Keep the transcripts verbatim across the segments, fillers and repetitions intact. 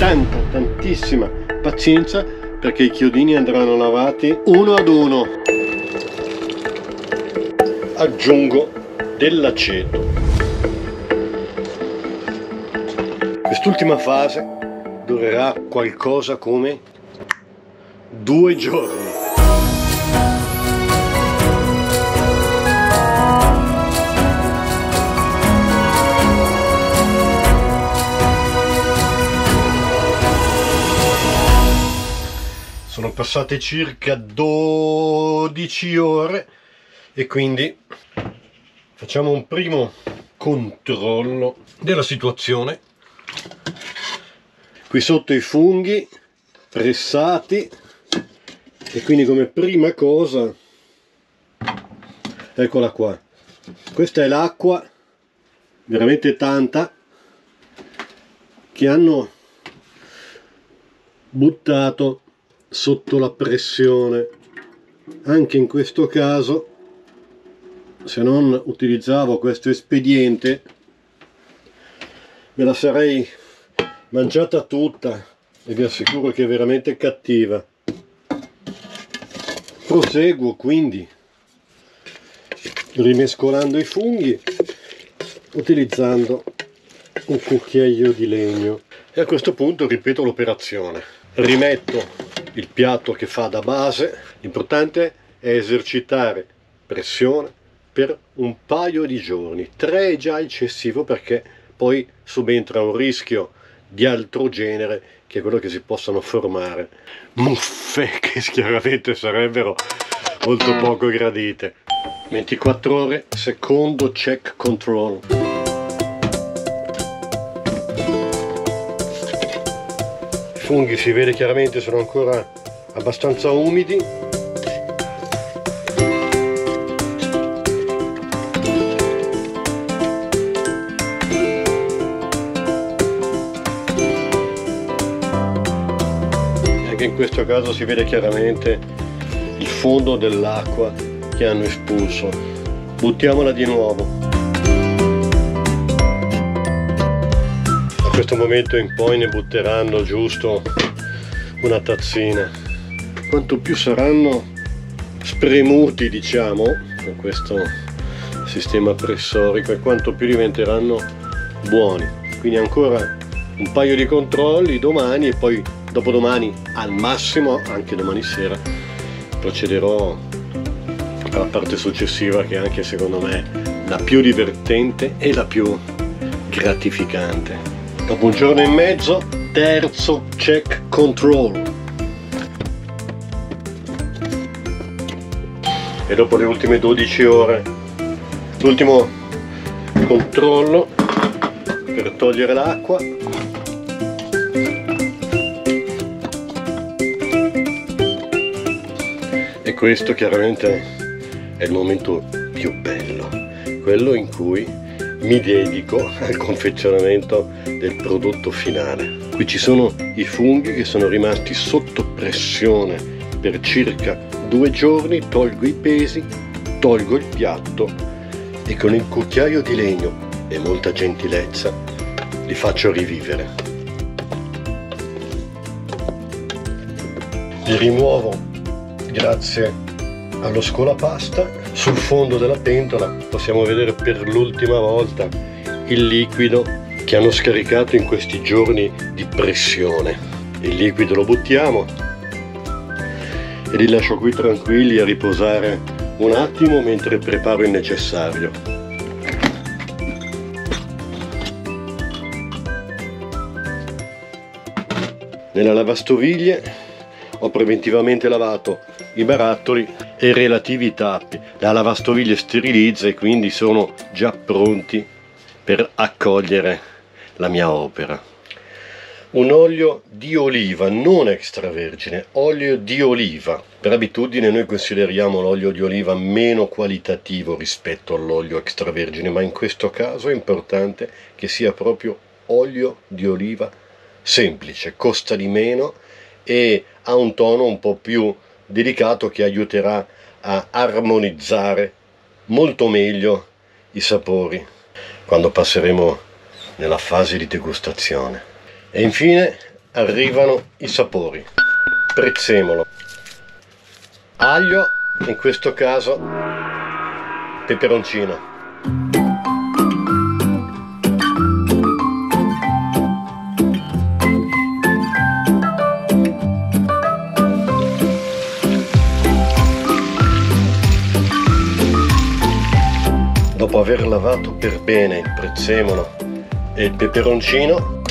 tanta, tantissima pazienza perché i chiodini andranno lavati uno ad uno. Aggiungo dell'aceto. Quest'ultima fase durerà qualcosa come due giorni. Sono passate circa dodici ore e quindi facciamo un primo controllo della situazione. Qui sotto i funghi pressati e quindi come prima cosa, eccola qua, questa è l'acqua, veramente tanta, che hanno buttato sotto la pressione. Anche in questo caso, se non utilizzavo questo espediente, me la sarei mangiata tutta e vi assicuro che è veramente cattiva. Proseguo quindi rimescolando i funghi utilizzando un cucchiaio di legno e a questo punto ripeto l'operazione. Rimetto il piatto che fa da base. L'importante è esercitare pressione per un paio di giorni. Tre è già eccessivo perché poi subentra un rischio di altro genere, che è quello che si possano formare muffe che chiaramente sarebbero molto poco gradite. ventiquattro ore, secondo check control. I funghi si vede chiaramente sono ancora abbastanza umidi. In questo caso si vede chiaramente il fondo dell'acqua che hanno espulso. Buttiamola di nuovo. Da questo momento in poi ne butteranno giusto una tazzina. Quanto più saranno spremuti, diciamo, con questo sistema pressorico, e quanto più diventeranno buoni. Quindi ancora un paio di controlli domani e poi dopodomani, al massimo anche domani sera, procederò alla parte successiva, che anche secondo me è la più divertente e la più gratificante. Dopo un giorno e mezzo, terzo check control. E dopo le ultime dodici ore, l'ultimo controllo per togliere l'acqua. E questo chiaramente è il momento più bello, quello in cui mi dedico al confezionamento del prodotto finale. Qui ci sono i funghi che sono rimasti sotto pressione per circa due giorni, tolgo i pesi, tolgo il piatto e con il cucchiaio di legno e molta gentilezza li faccio rivivere. Li rimuovo grazie allo scolapasta. Sul fondo della pentola possiamo vedere per l'ultima volta il liquido che hanno scaricato in questi giorni di pressione. Il liquido lo buttiamo e li lascio qui tranquilli a riposare un attimo mentre preparo il necessario. Nella lavastoviglie ho preventivamente lavato i barattoli e i relativi tappi. La lavastoviglie sterilizza e quindi sono già pronti per accogliere la mia opera. Un olio di oliva, non extravergine, olio di oliva. Per abitudine noi consideriamo l'olio di oliva meno qualitativo rispetto all'olio extravergine, ma in questo caso è importante che sia proprio olio di oliva semplice, costa di meno e ha un tono un po' più delicato che aiuterà a armonizzare molto meglio i sapori quando passeremo nella fase di degustazione. E infine arrivano i sapori. Prezzemolo, aglio, in questo caso peperoncino. Dopo aver lavato per bene il prezzemolo e il peperoncino,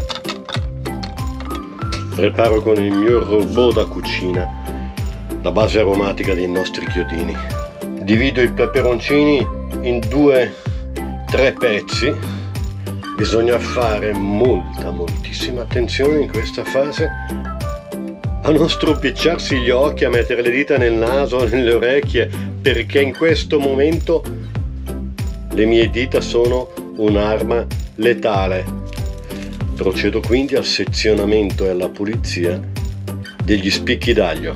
preparo con il mio robot da cucina la base aromatica dei nostri chiodini. Divido i peperoncini in due tre pezzi. Bisogna fare molta moltissima attenzione in questa fase a non stropicciarsi gli occhi, a mettere le dita nel naso, nelle orecchie, perché in questo momento le mie dita sono un'arma letale. Procedo quindi al sezionamento e alla pulizia degli spicchi d'aglio.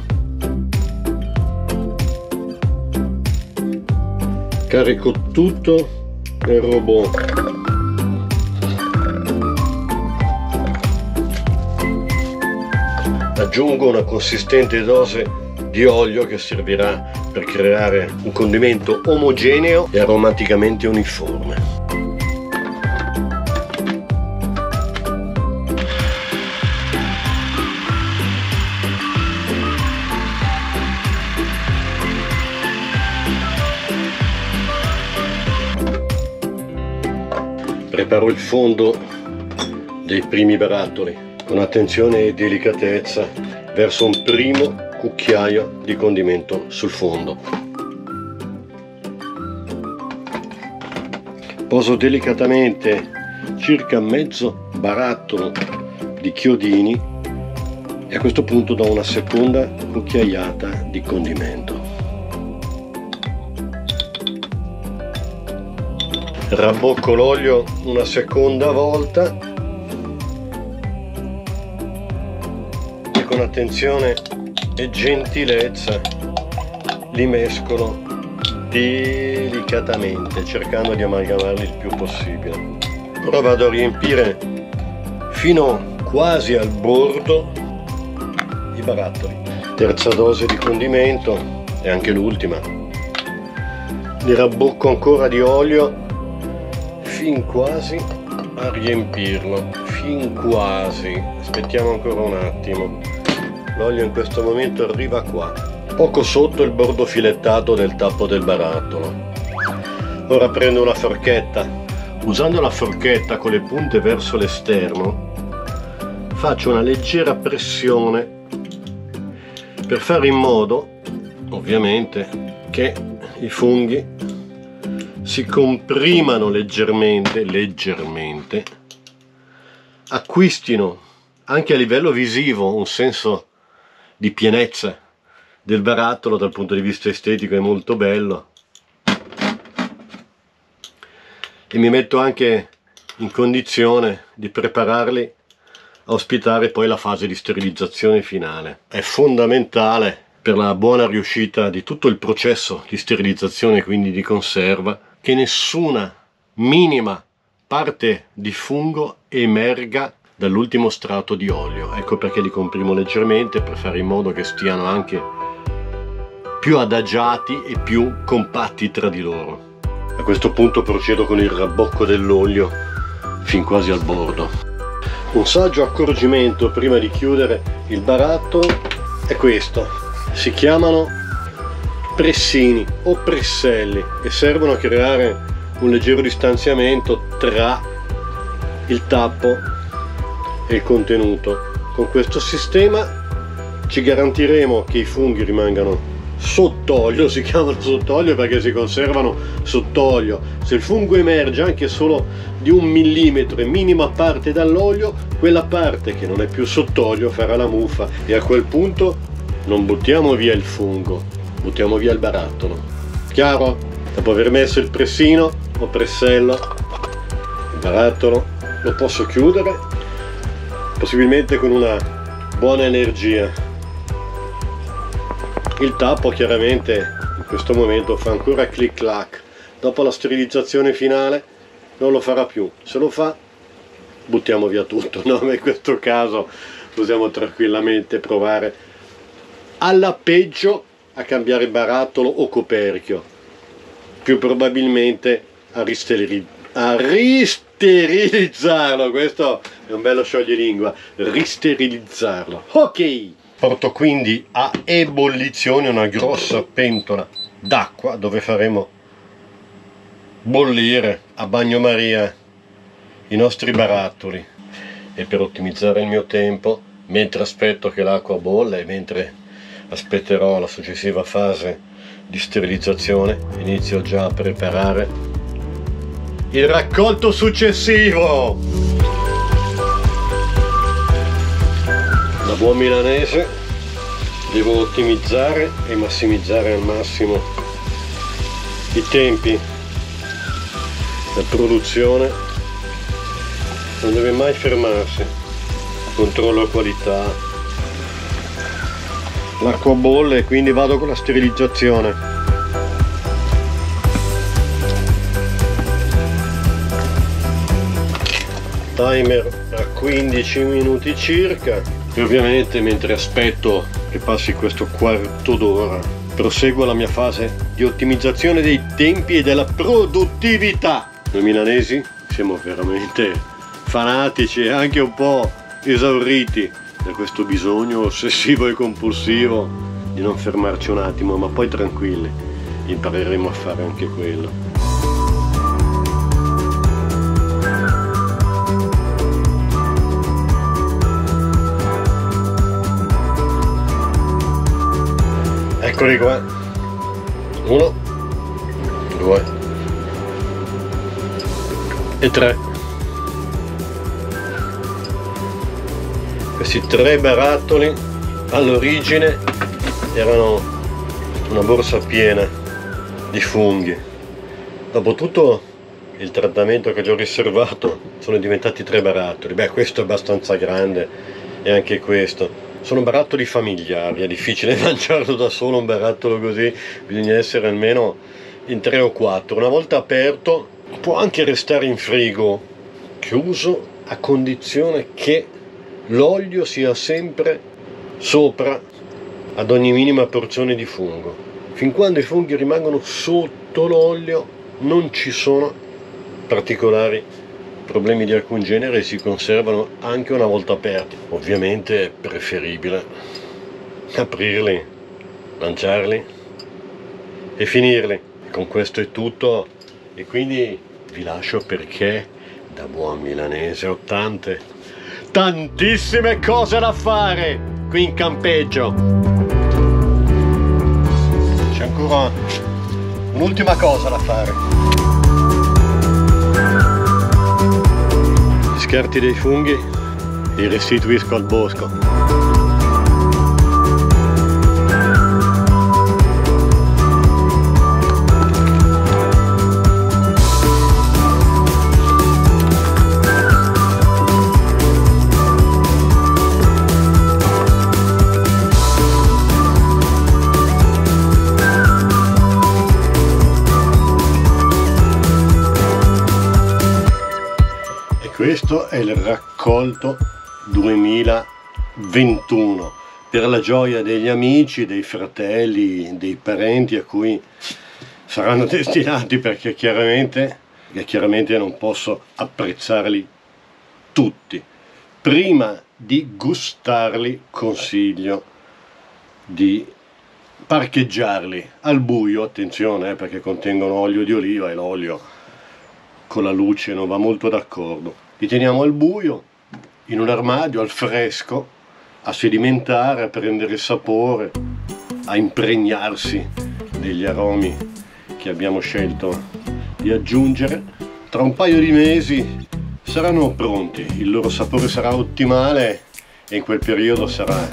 Carico tutto nel robot. Aggiungo una consistente dose di olio che servirà per creare un condimento omogeneo e aromaticamente uniforme. Preparo il fondo dei primi barattoli con attenzione e delicatezza verso un primo cucchiaio di condimento sul fondo. Poso delicatamente circa mezzo barattolo di chiodini e a questo punto do una seconda cucchiaiata di condimento. Rabbocco l'olio una seconda volta e con attenzione e gentilezza li mescolo delicatamente, cercando di amalgamarli il più possibile. Ora vado a riempire fino quasi al bordo i barattoli. Terza dose di condimento e anche l'ultima. Li rabbocco ancora di olio fin quasi a riempirlo, fin quasi. Aspettiamo ancora un attimo. L'olio in questo momento arriva qua, poco sotto il bordo filettato del tappo del barattolo. Ora prendo una forchetta. Usando la forchetta con le punte verso l'esterno, faccio una leggera pressione per fare in modo, ovviamente, che i funghi si comprimano leggermente, leggermente, acquistino anche a livello visivo un senso di pienezza del barattolo. Dal punto di vista estetico è molto bello e mi metto anche in condizione di prepararli a ospitare poi la fase di sterilizzazione finale. È fondamentale per la buona riuscita di tutto il processo di sterilizzazione, quindi di conserva, che nessuna minima parte di fungo emerga dall'ultimo strato di olio. Ecco perché li comprimo leggermente, per fare in modo che stiano anche più adagiati e più compatti tra di loro. A questo punto procedo con il rabbocco dell'olio fin quasi al bordo. Un saggio accorgimento prima di chiudere il barattolo è questo: si chiamano pressini o presselli e servono a creare un leggero distanziamento tra il tappo e il contenuto. Con questo sistema ci garantiremo che i funghi rimangano sott'olio, si chiamano sott'olio perché si conservano sott'olio. Se il fungo emerge anche solo di un millimetro e minima parte dall'olio, quella parte che non è più sott'olio farà la muffa e a quel punto non buttiamo via il fungo, buttiamo via il barattolo. Chiaro? Dopo aver messo il pressino o pressello, il barattolo lo posso chiudere, possibilmente con una buona energia. Il tappo chiaramente in questo momento fa ancora clic clac. Dopo la sterilizzazione finale non lo farà più. Se lo fa, buttiamo via tutto, no? Ma in questo caso possiamo tranquillamente provare alla peggio a cambiare barattolo o coperchio, più probabilmente a, a risterilizzarlo. Questo è un bello scioglilingua, risterilizzarlo. Ok, porto quindi a ebollizione una grossa pentola d'acqua dove faremo bollire a bagnomaria i nostri barattoli, e per ottimizzare il mio tempo, mentre aspetto che l'acqua bolle e mentre aspetterò la successiva fase di sterilizzazione, inizio già a preparare il raccolto successivo. Da buon milanese devo ottimizzare e massimizzare al massimo i tempi. La produzione non deve mai fermarsi, controllo la qualità, l'acqua bolle e quindi vado con la sterilizzazione. Timer a quindici minuti circa, e ovviamente mentre aspetto che passi questo quarto d'ora proseguo la mia fase di ottimizzazione dei tempi e della produttività. Noi milanesi siamo veramente fanatici e anche un po' esauriti da questo bisogno ossessivo e compulsivo di non fermarci un attimo, ma poi tranquilli, impareremo a fare anche quello. Eccoli qua, uno, due e tre. Questi tre barattoli all'origine erano una borsa piena di funghi. Dopo tutto il trattamento che gli ho riservato sono diventati tre barattoli. Beh, questo è abbastanza grande e anche questo. Sono barattoli familiari, è difficile mangiarlo da solo un barattolo così, bisogna essere almeno in tre o quattro. Una volta aperto può anche restare in frigo chiuso, a condizione che l'olio sia sempre sopra ad ogni minima porzione di fungo. Fin quando i funghi rimangono sotto l'olio non ci sono particolari problemi di alcun genere e si conservano anche una volta aperti. Ovviamente è preferibile aprirli, lanciarli e finirli. Con questo è tutto e quindi vi lascio perché da buon milanese ho tante, tantissime cose da fare qui in campeggio. C'è ancora un'ultima cosa da fare. Gli scarti dei funghi li restituisco al bosco. Questo è il raccolto duemilaventuno per la gioia degli amici, dei fratelli, dei parenti a cui saranno destinati, perché chiaramente, perché chiaramente non posso apprezzarli tutti. Prima di gustarli consiglio di parcheggiarli al buio, attenzione eh, perché contengono olio di oliva e l'olio con la luce non va molto d'accordo. Li teniamo al buio, in un armadio, al fresco, a sedimentare, a prendere sapore, a impregnarsi degli aromi che abbiamo scelto di aggiungere. Tra un paio di mesi saranno pronti, il loro sapore sarà ottimale e in quel periodo sarà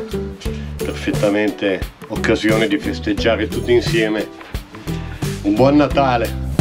perfettamente occasione di festeggiare tutti insieme un buon Natale.